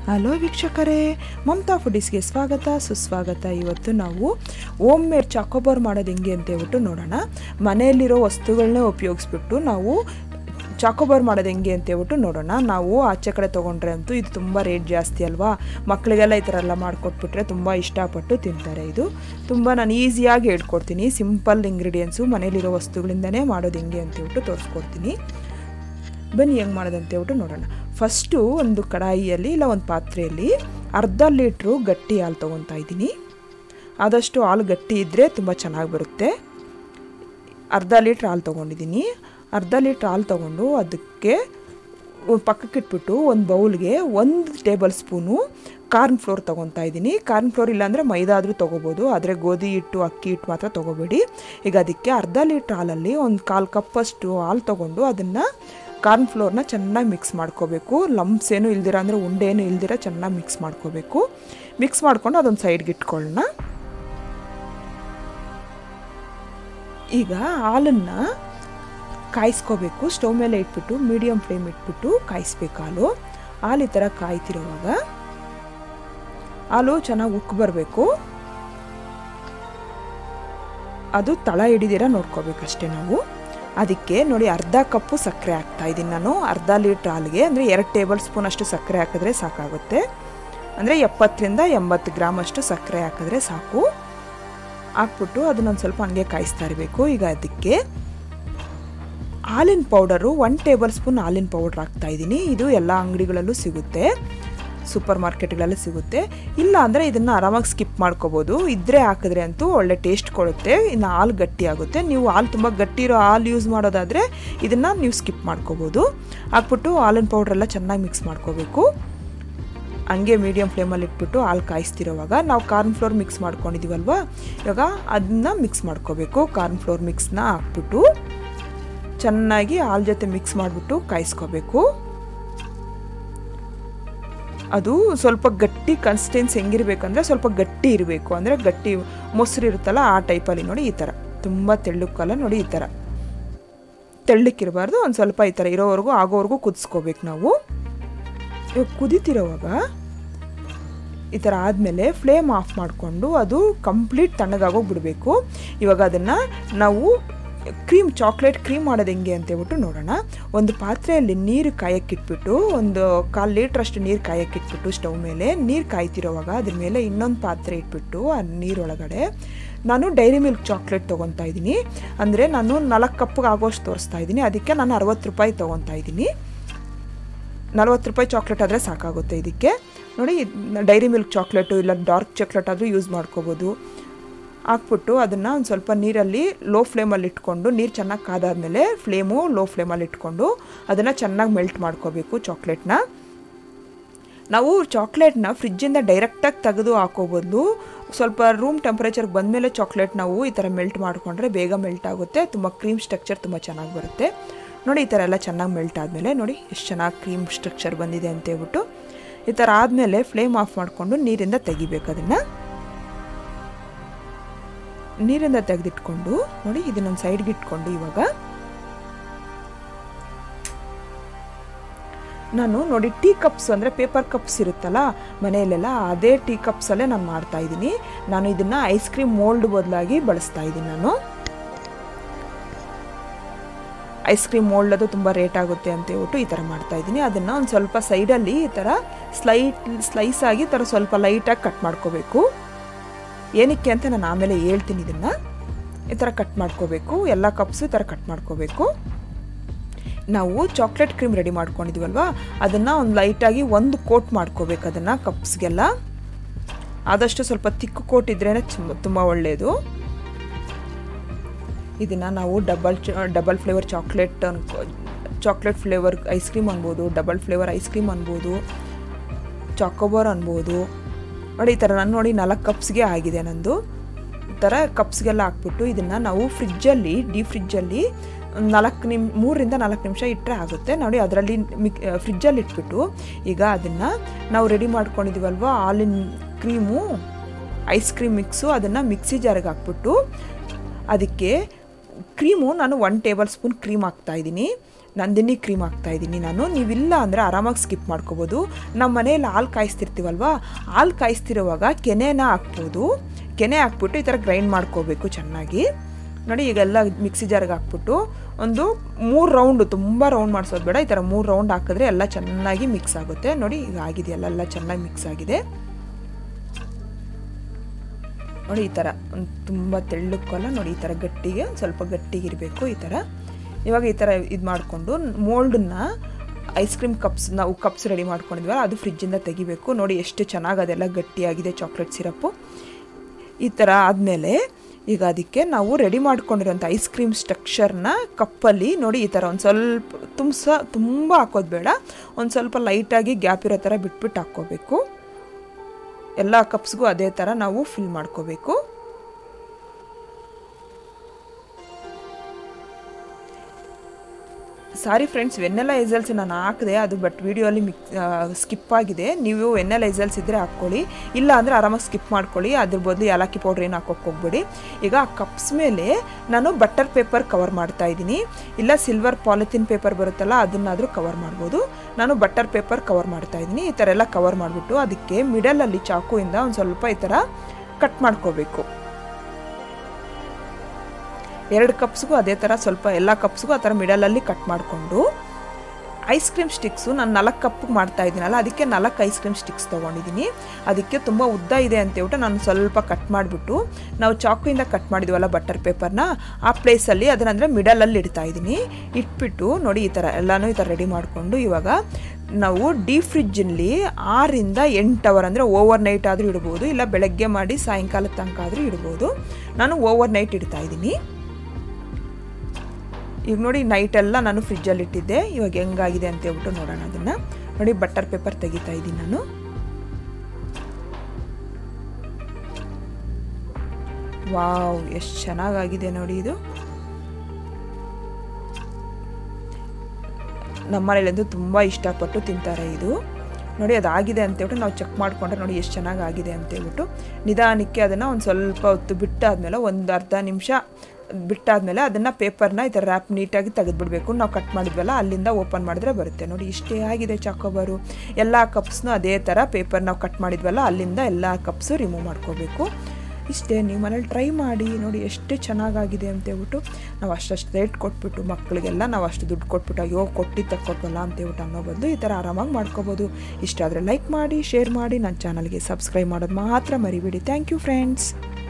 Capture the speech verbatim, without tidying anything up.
Hello ವೀಕ್ಷಕರೇ, ಮಮತಾ ಫುಡೀಸ್ಗೆ ಸ್ವಾಗತ ಸುಸ್ವಾಗತ. ಇವತ್ತು ನಾವು ಹೋಮ್ ಮೇಡ್ ಚಾಕೋಬಾರ್ ಮಾಡೋದು ಹೆಂಗೆ ಅಂತ ಹೇಳ್ಬಿಟ್ಟು ನೋಡೋಣ. ಮನೆಯಲ್ಲಿರೋ ವಸ್ತುಗಳನ್ನೇ ಉಪಯೋಗಿಸ್ಬಿಟ್ಟು ನಾವು ಚಾಕೋಬಾರ್ ಮಾಡೋದು ಹೆಂಗೆ ಅಂತ ಹೇಳ್ಬಿಟ್ಟು ನೋಡೋಣ. ನಾವು ಆಚೆ ಕಡೆ ತೊಗೊಂಡ್ರೆ ಅಂತೂ ಇದು ತುಂಬ ರೇಟ್ ಜಾಸ್ತಿ ಅಲ್ವಾ, ಮಕ್ಕಳಿಗೆಲ್ಲ ಈ ಥರ ಎಲ್ಲ ಮಾಡಿಕೊಟ್ಬಿಟ್ರೆ ತುಂಬ ಇಷ್ಟಪಟ್ಟು ತಿಂತಾರೆ. ಇದು ತುಂಬ ನಾನು ಈಸಿಯಾಗಿ ಹೇಳ್ಕೊಡ್ತೀನಿ. ಸಿಂಪಲ್ ಇಂಗ್ರೀಡಿಯೆಂಟ್ಸು ಮನೇಲಿರೋ ವಸ್ತುಗಳಿಂದನೇ ಮಾಡೋದು ಹೆಂಗೆ ಅಂತ ಹೇಳ್ಬಿಟ್ಟು ತೋರಿಸ್ಕೊಡ್ತೀನಿ. ಬನ್ನಿ ಹೆಂಗೆ ಮಾಡೋದಂತ ಹೇಳ್ಬಿಟ್ಟು ನೋಡೋಣ. ಫಸ್ಟು ಒಂದು ಕಡಾಯಿಯಲ್ಲಿ ಇಲ್ಲ ಒಂದು ಪಾತ್ರೆಯಲ್ಲಿ ಅರ್ಧ ಲೀಟ್ರು ಗಟ್ಟಿ ಹಾಲು ತೊಗೊತಾ ಇದ್ದೀನಿ. ಆದಷ್ಟು ಹಾಲು ಗಟ್ಟಿ ಇದ್ದರೆ ತುಂಬ ಚೆನ್ನಾಗಿ ಬರುತ್ತೆ. ಅರ್ಧ ಲೀಟ್ರ್ ಹಾಲು ತೊಗೊಂಡಿದ್ದೀನಿ. ಅರ್ಧ ಲೀಟ್ರ್ ಹಾಲು ತೊಗೊಂಡು ಅದಕ್ಕೆ ಪಕ್ಕಕ್ಕಿಟ್ಬಿಟ್ಟು ಒಂದು ಬೌಲ್ಗೆ ಒಂದು ಟೇಬಲ್ ಸ್ಪೂನು ಕಾರ್ನ್ ಫ್ಲೋರ್ ತೊಗೊತಾ ಇದ್ದೀನಿ. ಕಾರ್ನ್ ಫ್ಲೋರ್ ಇಲ್ಲಾಂದರೆ ಮೈದಾ ಆದರೂ ತೊಗೋಬೋದು, ಆದರೆ ಗೋಧಿ ಹಿಟ್ಟು ಅಕ್ಕಿ ಹಿಟ್ಟು ಮಾತ್ರ ತೊಗೋಬೇಡಿ. ಈಗ ಅದಕ್ಕೆ ಅರ್ಧ ಲೀಟ್ರ್ ಹಾಲಲ್ಲಿ ಒಂದು ಕಾಲು ಕಪ್ಪಷ್ಟು ಹಾಲು ತೊಗೊಂಡು ಅದನ್ನು ಕಾರ್ನ್ ಫ್ಲೋರ್ನ ಚೆನ್ನಾಗಿ ಮಿಕ್ಸ್ ಮಾಡ್ಕೋಬೇಕು. ಲಂಪ್ಸ್ ಏನು ಇಲ್ದಿರ ಅಂದರೆ ಉಂಡೆ ಏನು ಇಲ್ದಿರ ಚೆನ್ನಾಗಿ ಮಿಕ್ಸ್ ಮಾಡ್ಕೋಬೇಕು. ಮಿಕ್ಸ್ ಮಾಡ್ಕೊಂಡು ಅದೊಂದು ಸೈಡ್ಗೆ ಇಟ್ಕೊಳ್ಳೋಣ. ಈಗ ಹಾಲನ್ನು ಕಾಯಿಸ್ಕೋಬೇಕು. ಸ್ಟವ್ ಮೇಲೆ ಇಟ್ಬಿಟ್ಟು ಮೀಡಿಯಮ್ ಫ್ಲೇಮ್ ಇಟ್ಬಿಟ್ಟು ಕಾಯಿಸ್ಬೇಕು. ಹಾಲು ಹಾಲು ಈ ಥರ ಕಾಯ್ತಿರುವಾಗ ಹಾಲು ಚೆನ್ನಾಗಿ ಉಕ್ಕಿ ಬರಬೇಕು. ಅದು ತಳ ಹಿಡಿದಿರ ನೋಡ್ಕೋಬೇಕಷ್ಟೇ ನಾವು. ಅದಕ್ಕೆ ನೋಡಿ ಅರ್ಧ ಕಪ್ಪು ಸಕ್ಕರೆ ಹಾಕ್ತಾಯಿದ್ದೀನಿ ನಾನು. ಅರ್ಧ ಲೀಟ್ರ್ ಹಾಲಿಗೆ ಅಂದರೆ ಎರಡು ಟೇಬಲ್ ಸ್ಪೂನ್ ಅಷ್ಟು ಸಕ್ಕರೆ ಹಾಕಿದ್ರೆ ಸಾಕಾಗುತ್ತೆ. ಅಂದರೆ ಎಪ್ಪತ್ತರಿಂದ ಎಂಬತ್ತು ಗ್ರಾಮ್ ಅಷ್ಟು ಸಕ್ಕರೆ ಹಾಕಿದ್ರೆ ಸಾಕು. ಹಾಕ್ಬಿಟ್ಟು ಅದನ್ನೊಂದು ಸ್ವಲ್ಪ ಹಂಗೆ ಕಾಯಿಸ್ತಾ ಇರಬೇಕು. ಈಗ ಅದಕ್ಕೆ ಹಾಲಿನ ಪೌಡರು ಒನ್ ಟೇಬಲ್ ಸ್ಪೂನ್ ಹಾಲಿನ ಪೌಡ್ರ್ ಹಾಕ್ತಾಯಿದ್ದೀನಿ. ಇದು ಎಲ್ಲ ಅಂಗಡಿಗಳಲ್ಲೂ ಸಿಗುತ್ತೆ, ಸೂಪರ್ ಮಾರ್ಕೆಟ್ಗಳಲ್ಲಿ ಸಿಗುತ್ತೆ. ಇಲ್ಲ ಅಂದರೆ ಇದನ್ನು ಆರಾಮಾಗಿ ಸ್ಕಿಪ್ ಮಾಡ್ಕೋಬೋದು. ಇದ್ದರೆ ಹಾಕಿದ್ರೆ ಅಂತೂ ಒಳ್ಳೆ ಟೇಸ್ಟ್ ಕೊಡುತ್ತೆ. ಇನ್ನು ಹಾಲು ಗಟ್ಟಿ ಆಗುತ್ತೆ. ನೀವು ಹಾಲು ತುಂಬ ಗಟ್ಟಿ ಇರೋ ಹಾಲು ಯೂಸ್ ಮಾಡೋದಾದರೆ ಇದನ್ನು ನೀವು ಸ್ಕಿಪ್ ಮಾಡ್ಕೋಬೋದು. ಹಾಕ್ಬಿಟ್ಟು ಹಾಲಿನ ಪೌಡ್ರೆಲ್ಲ ಚೆನ್ನಾಗಿ ಮಿಕ್ಸ್ ಮಾಡ್ಕೋಬೇಕು. ಹಂಗೆ ಮೀಡಿಯಮ್ ಫ್ಲೇಮಲ್ಲಿ ಇಟ್ಬಿಟ್ಟು ಹಾಲು ಕಾಯಿಸ್ತಿರೋವಾಗ ನಾವು ಕಾರ್ನ್ ಫ್ಲೋರ್ ಮಿಕ್ಸ್ ಮಾಡ್ಕೊಂಡಿದ್ದೀವಲ್ವ, ಇವಾಗ ಅದನ್ನ ಮಿಕ್ಸ್ ಮಾಡ್ಕೋಬೇಕು. ಕಾರ್ನ್ ಫ್ಲೋರ್ ಮಿಕ್ಸ್ನ ಹಾಕ್ಬಿಟ್ಟು ಚೆನ್ನಾಗಿ ಹಾಲು ಜೊತೆ ಮಿಕ್ಸ್ ಮಾಡಿಬಿಟ್ಟು ಕಾಯಿಸ್ಕೋಬೇಕು. ಅದು ಸ್ವಲ್ಪ ಗಟ್ಟಿ ಕನ್ಸಿಸ್ಟೆನ್ಸಿ ಹೆಂಗಿರ್ಬೇಕಂದ್ರೆ ಸ್ವಲ್ಪ ಗಟ್ಟಿ ಇರಬೇಕು. ಅಂದರೆ ಗಟ್ಟಿ ಮೊಸರು ಇರುತ್ತಲ್ಲ ಆ ಟೈಪಲ್ಲಿ ನೋಡಿ, ಈ ಥರ ತುಂಬ ತೆಳ್ಳಕ್ಕಲ್ಲ ನೋಡಿ, ಈ ಥರ ತೆಳ್ಳಕ್ಕಿರಬಾರ್ದು. ಒಂದು ಸ್ವಲ್ಪ ಈ ಥರ ಇರೋವರೆಗೂ ಆಗೋವರೆಗೂ ಕುದಿಸ್ಕೋಬೇಕು ನಾವು. ಇವಾಗ ಕುದೀತಿರೋವಾಗ ಈ ಥರ ಆದಮೇಲೆ ಫ್ಲೇಮ್ ಆಫ್ ಮಾಡಿಕೊಂಡು ಅದು ಕಂಪ್ಲೀಟ್ ತಣ್ಣಗಾಗೋಗ್ಬಿಡಬೇಕು. ಇವಾಗ ಅದನ್ನು ನಾವು ಕ್ರೀಮ್ ಚಾಕ್ಲೇಟ್ ಕ್ರೀಮ್ ಮಾಡೋದು ಹೆಂಗೆ ಅಂತೇಳ್ಬಿಟ್ಟು ನೋಡೋಣ. ಒಂದು ಪಾತ್ರೆಯಲ್ಲಿ ನೀರು ಕಾಯಕ್ಕಿಟ್ಬಿಟ್ಟು ಒಂದು ಕಾಲು ಲೀಟ್ರಷ್ಟು ನೀರು ಕಾಯಕ್ಕಿಟ್ಬಿಟ್ಟು ಸ್ಟವ್ ಮೇಲೆ ನೀರು ಕಾಯ್ತಿರೋವಾಗ ಅದ್ರ ಮೇಲೆ ಇನ್ನೊಂದು ಪಾತ್ರೆ ಇಟ್ಬಿಟ್ಟು ಆ ನೀರೊಳಗಡೆ ನಾನು ಡೈರಿ ಮಿಲ್ಕ್ ಚಾಕ್ಲೇಟ್ ತೊಗೊತಾ ಇದ್ದೀನಿ. ಅಂದರೆ ನಾನು ನಾಲ್ಕು ಕಪ್ಪಿಗೆ ಆಗೋಷ್ಟು ತೋರಿಸ್ತಾ ಇದ್ದೀನಿ. ಅದಕ್ಕೆ ನಾನು ಅರವತ್ತು ರೂಪಾಯಿ ತೊಗೊತಾ ಇದ್ದೀನಿ. ನಲ್ವತ್ತು ರೂಪಾಯಿ ಚಾಕ್ಲೇಟ್ ಆದರೆ ಸಾಕಾಗುತ್ತೆ ಇದಕ್ಕೆ. ನೋಡಿ, ಡೈರಿ ಮಿಲ್ಕ್ ಚಾಕ್ಲೇಟು ಇಲ್ಲ ಡಾರ್ಕ್ ಚಾಕ್ಲೇಟ್ ಆದರೂ ಯೂಸ್ ಮಾಡ್ಕೋಬೋದು. ಹಾಕ್ಬಿಟ್ಟು ಅದನ್ನು ಒಂದು ಸ್ವಲ್ಪ ನೀರಲ್ಲಿ ಲೋ ಫ್ಲೇಮಲ್ಲಿ ಇಟ್ಕೊಂಡು, ನೀರು ಚೆನ್ನಾಗಿ ಕಾದಾದ್ಮೇಲೆ ಫ್ಲೇಮು ಲೋ ಫ್ಲೇಮಲ್ಲಿ ಇಟ್ಕೊಂಡು ಅದನ್ನು ಚೆನ್ನಾಗಿ ಮೆಲ್ಟ್ ಮಾಡ್ಕೋಬೇಕು. ಚಾಕ್ಲೇಟ್ನ ನಾವು ಚಾಕ್ಲೇಟ್ನ ಫ್ರಿಜ್ಜಿಂದ ಡೈರೆಕ್ಟಾಗಿ ತೆಗೆದು ಹಾಕೋಬೋದು. ಸ್ವಲ್ಪ ರೂಮ್ ಟೆಂಪ್ರೇಚರ್ಗೆ ಬಂದಮೇಲೆ ಚಾಕ್ಲೇಟ್ ನಾವು ಈ ಥರ ಮೆಲ್ಟ್ ಮಾಡಿಕೊಂಡ್ರೆ ಬೇಗ ಮೆಲ್ಟ್ ಆಗುತ್ತೆ. ತುಂಬ ಕ್ರೀಮ್ ಸ್ಟ್ರಕ್ಚರ್ ತುಂಬ ಚೆನ್ನಾಗಿ ಬರುತ್ತೆ. ನೋಡಿ, ಈ ಥರ ಎಲ್ಲ ಚೆನ್ನಾಗಿ ಮೆಲ್ಟ್ ಆದಮೇಲೆ ನೋಡಿ ಎಷ್ಟು ಚೆನ್ನಾಗಿ ಕ್ರೀಮ್ ಸ್ಟ್ರಕ್ಚರ್ ಬಂದಿದೆ ಅಂತೇಳ್ಬಿಟ್ಟು ಈ ಥರ ಆದಮೇಲೆ ಫ್ಲೇಮ್ ಆಫ್ ಮಾಡಿಕೊಂಡು ನೀರಿಂದ ತೆಗಿಬೇಕು. ಅದನ್ನು ನೀರಿಂದ ತೆಗೆದಿಟ್ಕೊಂಡು ನೋಡಿ ಇದನ್ನೊಂದು ಸೈಡ್ಗೆ ಇಟ್ಕೊಂಡು ಇವಾಗ ನಾನು ನೋಡಿ ಟೀ ಕಪ್ಸ್ ಅಂದರೆ ಪೇಪರ್ ಕಪ್ಸ್ ಇರುತ್ತಲ್ಲ ಮನೆಯಲ್ಲೆಲ್ಲ, ಅದೇ ಟೀ ಕಪ್ಸಲ್ಲೇ ನಾನು ಮಾಡ್ತಾ ಇದ್ದೀನಿ. ನಾನು ಇದನ್ನು ಐಸ್ ಕ್ರೀಮ್ ಮೋಲ್ಡ್ ಬದಲಾಗಿ ಬಳಸ್ತಾ ಇದ್ದೀನಿ. ನಾನು ಐಸ್ ಕ್ರೀಮ್ ಮೋಲ್ಡ್ ಅದು ತುಂಬ ರೇಟ್ ಆಗುತ್ತೆ ಅಂತ ಹೇಳ್ಬಿಟ್ಟು ಈ ಥರ ಮಾಡ್ತಾಯಿದ್ದೀನಿ. ಅದನ್ನು ಒಂದು ಸ್ವಲ್ಪ ಸೈಡಲ್ಲಿ ಈ ಥರ ಸ್ಲೈಟ್ ಸ್ಲೈಸ್ ಆಗಿ ಈ ಥರ ಸ್ವಲ್ಪ ಲೈಟಾಗಿ ಕಟ್ ಮಾಡ್ಕೋಬೇಕು. ಏನಕ್ಕೆ ಅಂತ ನಾನು ಆಮೇಲೆ ಹೇಳ್ತೀನಿ. ಇದನ್ನು ಈ ಥರ ಕಟ್ ಮಾಡ್ಕೋಬೇಕು. ಎಲ್ಲ ಕಪ್ಸು ಈ ಥರ ಕಟ್ ಮಾಡ್ಕೋಬೇಕು. ನಾವು ಚಾಕ್ಲೇಟ್ ಕ್ರೀಮ್ ರೆಡಿ ಮಾಡ್ಕೊಂಡಿದ್ದೀವಲ್ವ, ಅದನ್ನು ಒಂದು ಲೈಟಾಗಿ ಒಂದು ಕೋಟ್ ಮಾಡ್ಕೋಬೇಕು. ಅದನ್ನು ಕಪ್ಸ್ಗೆಲ್ಲ ಆದಷ್ಟು ಸ್ವಲ್ಪ ತಿಕ್ಕು ಕೋಟ್ ಇದ್ರೇ ತುಂಬ ಒಳ್ಳೆಯದು. ಇದನ್ನು ನಾವು double double flavour chocolate chocolate flavour ice cream ಅನ್ಬೋದು, ಡಬಲ್ ಫ್ಲೇವರ್ ಐಸ್ ಕ್ರೀಮ್ ಅನ್ಬೋದು, ಚಾಕೋಬಾರ್ ಅನ್ಬೋದು. ನೋಡಿ, ಈ ಥರ ನಾನು ನೋಡಿ ನಾಲ್ಕು ಕಪ್ಸ್ಗೆ ಆಗಿದೆ ನಂದು. ಈ ಥರ ಕಪ್ಸ್ಗೆಲ್ಲ ಹಾಕ್ಬಿಟ್ಟು ಇದನ್ನು ನಾವು ಫ್ರಿಜ್ಜಲ್ಲಿ ಡೀಪ್ ಫ್ರಿಜ್ಜಲ್ಲಿ ನಾಲ್ಕು ನಿಮ್ ಮೂರರಿಂದ ನಾಲ್ಕು ನಿಮಿಷ ಇಟ್ಟರೆ ಆಗುತ್ತೆ. ನೋಡಿ, ಅದರಲ್ಲಿ ಮಿಕ್ ಫ್ರಿಜ್ಜಲ್ಲಿ ಇಟ್ಬಿಟ್ಟು ಈಗ ಅದನ್ನು ನಾವು ರೆಡಿ ಮಾಡ್ಕೊಂಡಿದ್ದೀವಲ್ವ ಹಾಲಿನ ಕ್ರೀಮು ಐಸ್ ಕ್ರೀಮ್ ಮಿಕ್ಸು, ಅದನ್ನು ಮಿಕ್ಸಿ ಜಾರಿಗೆ ಹಾಕ್ಬಿಟ್ಟು ಅದಕ್ಕೆ ಕ್ರೀಮು ನಾನು ಒನ್ ಟೇಬಲ್ ಸ್ಪೂನ್ ಕ್ರೀಮ್ ಹಾಕ್ತಾಯಿದ್ದೀನಿ. ನಂದಿನಿ ಕ್ರೀಮ್ ಹಾಕ್ತಾಯಿದ್ದೀನಿ ನಾನು. ನೀವಿಲ್ಲ ಅಂದರೆ ಆರಾಮಾಗಿ ಸ್ಕಿಪ್ ಮಾಡ್ಕೋಬೋದು. ನಮ್ಮ ಮನೇಲಿ ಹಾಲು ಕಾಯಿಸ್ತಿರ್ತೀವಲ್ವ, ಹಾಲು ಕಾಯಿಸ್ತಿರುವಾಗ ಕೆನೆನ ಹಾಕ್ಬೋದು. ಕೆನೆ ಹಾಕ್ಬಿಟ್ಟು ಈ ಥರ ಗ್ರೈಂಡ್ ಮಾಡ್ಕೋಬೇಕು ಚೆನ್ನಾಗಿ. ನೋಡಿ ಈಗೆಲ್ಲ ಮಿಕ್ಸಿ ಜಾರ್ಗೆ ಹಾಕ್ಬಿಟ್ಟು ಒಂದು ಮೂರು ರೌಂಡು, ತುಂಬ ರೌಂಡ್ ಮಾಡಿಸೋದು ಬೇಡ, ಈ ಥರ ಮೂರು ರೌಂಡ್ ಹಾಕಿದ್ರೆ ಎಲ್ಲ ಚೆನ್ನಾಗಿ ಮಿಕ್ಸ್ ಆಗುತ್ತೆ. ನೋಡಿ ಈಗ ಆಗಿದೆ, ಎಲ್ಲ ಚೆನ್ನಾಗಿ ಮಿಕ್ಸ್ ಆಗಿದೆ. ನೋಡಿ ಈ ಥರ ಒಂದು ತುಂಬ ತೆಳ್ಳಕ್ಕಲ್ಲ, ನೋಡಿ ಈ ಥರ ಗಟ್ಟಿಗೆ ಸ್ವಲ್ಪ ಗಟ್ಟಿಗಿರಬೇಕು ಈ ಥರ. ಇವಾಗ ಈ ಥರ ಇದು ಮಾಡಿಕೊಂಡು ಮೋಲ್ಡನ್ನ ಐಸ್ ಕ್ರೀಮ್ ಕಪ್ಸ್ ನಾವು ಕಪ್ಸ್ ರೆಡಿ ಮಾಡ್ಕೊಂಡಿದ್ವಲ್ಲ ಅದು ಫ್ರಿಜ್ಜಿಂದ ತೆಗಿಬೇಕು. ನೋಡಿ ಎಷ್ಟು ಚೆನ್ನಾಗಿ ಅದೆಲ್ಲ ಗಟ್ಟಿಯಾಗಿದೆ ಚಾಕ್ಲೇಟ್ ಸಿರಪ್ಪು. ಈ ಥರ ಆದಮೇಲೆ ಈಗ ಅದಕ್ಕೆ ನಾವು ರೆಡಿ ಮಾಡ್ಕೊಂಡಿರೋಂಥ ಐಸ್ ಕ್ರೀಮ್ ಸ್ಟ್ರಕ್ಚರ್ನ ಕಪ್ಪಲ್ಲಿ ನೋಡಿ ಈ ಥರ ಒಂದು ಸ್ವಲ್ಪ ತುಂಬ್ಸ ತುಂಬ ಹಾಕೋದು ಬೇಡ, ಒಂದು ಸ್ವಲ್ಪ ಲೈಟಾಗಿ ಗ್ಯಾಪ್ ಇರೋ ಥರ ಬಿಟ್ಬಿಟ್ಟು ಹಾಕ್ಕೋಬೇಕು. ಎಲ್ಲ ಕಪ್ಸ್ಗೂ ಅದೇ ಥರ ನಾವು ಫಿಲ್ ಮಾಡ್ಕೋಬೇಕು. ಸಾರಿ ಫ್ರೆಂಡ್ಸ್, ವೆನ್ನೆಲ್ಲ ಎಸಲ್ಸ್ ನಾನು ಹಾಕಿದೆ ಅದು, ಬಟ್ ವಿಡಿಯೋಲಿ ಮಿಕ್ಸ್ ಸ್ಕಿಪ್ ಆಗಿದೆ. ನೀವು ವೆನ್ನೆಲ್ಲ ಎಸಲ್ಸ್ ಇದ್ದರೆ ಹಾಕ್ಕೊಳ್ಳಿ, ಇಲ್ಲ ಅಂದರೆ ಆರಾಮಾಗಿ ಸ್ಕಿಪ್ ಮಾಡ್ಕೊಳ್ಳಿ. ಅದ್ರ ಬದಲು ಏಲಕ್ಕಿ ಪೌಡ್ರ್ ಏನು ಹಾಕೋಕ್ಕೆ ಹೋಗ್ಬೇಡಿ. ಈಗ ಆ ಕಪ್ಸ್ ಮೇಲೆ ನಾನು ಬಟರ್ ಪೇಪರ್ ಕವರ್ ಮಾಡ್ತಾ ಇದ್ದೀನಿ, ಇಲ್ಲ ಸಿಲ್ವರ್ ಪಾಲಿಥಿನ್ ಪೇಪರ್ ಬರುತ್ತಲ್ಲ ಅದನ್ನಾದರೂ ಕವರ್ ಮಾಡ್ಬೋದು. ನಾನು ಬಟರ್ ಪೇಪರ್ ಕವರ್ ಮಾಡ್ತಾ ಇದ್ದೀನಿ. ಈ ಥರ ಎಲ್ಲ ಕವರ್ ಮಾಡಿಬಿಟ್ಟು ಅದಕ್ಕೆ ಮಿಡಲಲ್ಲಿ ಚಾಕುವಿಂದ ಒಂದು ಸ್ವಲ್ಪ ಈ ಥರ ಕಟ್ ಮಾಡ್ಕೋಬೇಕು. ಎರಡು ಕಪ್ಸ್ಗೂ ಅದೇ ಥರ ಸ್ವಲ್ಪ ಎಲ್ಲ ಕಪ್ಸ್ಗೂ ಆ ಥರ ಮಿಡಲಲ್ಲಿ ಕಟ್ ಮಾಡಿಕೊಂಡು ಐಸ್ ಕ್ರೀಮ್ ಸ್ಟಿಕ್ಸು ನಾನು ನಾಲ್ಕು ಕಪ್ಪಿಗೆ ಮಾಡ್ತಾ ಇದ್ದೀನಲ್ಲ, ಅದಕ್ಕೆ ನಾಲ್ಕು ಐಸ್ ಕ್ರೀಮ್ ಸ್ಟಿಕ್ಸ್ ತೊಗೊಂಡಿದ್ದೀನಿ. ಅದಕ್ಕೆ ತುಂಬ ಉದ್ದ ಇದೆ ಅಂತೇಳ್ಬಿಟ್ಟು ನಾನು ಸ್ವಲ್ಪ ಕಟ್ ಮಾಡಿಬಿಟ್ಟು ನಾವು ಚಾಕುಯಿಂದ ಕಟ್ ಮಾಡಿದ್ವಲ್ಲ ಬಟರ್ ಪೇಪರ್ನ ಆ ಪ್ಲೇಸಲ್ಲಿ ಅದನ್ನಂದರೆ ಮಿಡಲಲ್ಲಿ ಇಡ್ತಾ ಇದ್ದೀನಿ. ಇಟ್ಬಿಟ್ಟು ನೋಡಿ ಈ ಥರ ಎಲ್ಲನೂ ಈ ಥರ ರೆಡಿ ಮಾಡಿಕೊಂಡು ಇವಾಗ ನಾವು ಡೀಪ್ ಫ್ರಿಜ್ಜಲ್ಲಿ ಆರಿಂದ ಎಂಟು ಅವರ್ ಅಂದರೆ ಓವರ್ ನೈಟ್ ಆದರೂ ಇಡ್ಬೋದು, ಇಲ್ಲ ಬೆಳಗ್ಗೆ ಮಾಡಿ ಸಾಯಂಕಾಲದ ತನಕ ಆದರೂ ಇಡ್ಬೋದು. ನಾನು ಓವರ್ ನೈಟ್ ಇಡ್ತಾ ಇದ್ದೀನಿ. ಈಗ ನೋಡಿ ನೈಟೆಲ್ಲ ನಾನು ಫ್ರಿಜ್ಜಲ್ಲಿ ಇಟ್ಟಿದ್ದೆ, ಇವಾಗ ಹೆಂಗಾಗಿದೆ ಅಂತ ಹೇಳ್ಬಿಟ್ಟು ನೋಡೋಣ ಅದನ್ನು. ನೋಡಿ ಬಟರ್ ಪೇಪರ್ ತೆಗಿತಾ ಇದ್ದೀನಿ ನಾನು. ವಾವ್, ಎಷ್ಟು ಚೆನ್ನಾಗಾಗಿದೆ ನೋಡಿ ಇದು. ನಮ್ಮನೇಲಂತೂ ತುಂಬ ಇಷ್ಟಪಟ್ಟು ತಿಂತಾರೆ ಇದು. ನೋಡಿ ಅದಾಗಿದೆ ಅಂತೇಳ್ಬಿಟ್ಟು ನಾವು ಚೆಕ್ ಮಾಡಿಕೊಂಡ್ರೆ ನೋಡಿ ಎಷ್ಟು ಚೆನ್ನಾಗಾಗಿದೆ ಅಂತೇಳ್ಬಿಟ್ಟು ನಿಧಾನಕ್ಕೆ ಅದನ್ನು ಒಂದು ಸ್ವಲ್ಪ ಹೊತ್ತು ಬಿಟ್ಟಾದ್ಮೇಲೆ ಒಂದು ಅರ್ಧ ನಿಮಿಷ ಬಿಟ್ಟಾದ್ಮೇಲೆ ಅದನ್ನು ಪೇಪರ್ನ ಈ ಥರ ರ್ಯಾಪ್ ನೀಟಾಗಿ ತೆಗೆದುಬಿಡಬೇಕು. ನಾವು ಕಟ್ ಮಾಡಿದ್ವಲ್ಲ ಅಲ್ಲಿಂದ ಓಪನ್ ಮಾಡಿದ್ರೆ ಬರುತ್ತೆ. ನೋಡಿ ಇಷ್ಟೇ ಆಗಿದೆ ಚಾಕೋಬಾರು. ಎಲ್ಲ ಕಪ್ಸ್ನೂ ಅದೇ ಥರ ಪೇಪರ್ ನಾವು ಕಟ್ ಮಾಡಿದ್ವಲ್ಲ ಅಲ್ಲಿಂದ ಎಲ್ಲ ಕಪ್ಸು ರಿಮೂವ್ ಮಾಡ್ಕೋಬೇಕು. ಇಷ್ಟೇ, ನೀವು ಮನೇಲಿ ಟ್ರೈ ಮಾಡಿ ನೋಡಿ ಎಷ್ಟು ಚೆನ್ನಾಗಾಗಿದೆ ಅಂತೇಳ್ಬಿಟ್ಟು. ನಾವು ಅಷ್ಟಷ್ಟು ರೇಟ್ ಕೊಟ್ಬಿಟ್ಟು ಮಕ್ಕಳಿಗೆಲ್ಲ ನಾವು ಅಷ್ಟು ದುಡ್ಡು ಕೊಟ್ಬಿಟ್ಟು ಅಯ್ಯೋ ಕೊಟ್ಟು ತಕ್ಕೊಟ್ವಲ್ಲ ಅಂತೇಳ್ಬಿಟ್ಟು ಅನ್ನೋ ಬದಲು ಈ ಥರ ಆರಾಮಾಗಿ ಮಾಡ್ಕೋಬೋದು. ಇಷ್ಟ ಆದರೆ ಲೈಕ್ ಮಾಡಿ, ಶೇರ್ ಮಾಡಿ, ನನ್ನ ಚಾನಲ್ಗೆ ಸಬ್ಸ್ಕ್ರೈಬ್ ಮಾಡೋದು ಮಾತ್ರ ಮರಿಬೇಡಿ. Thank you friends.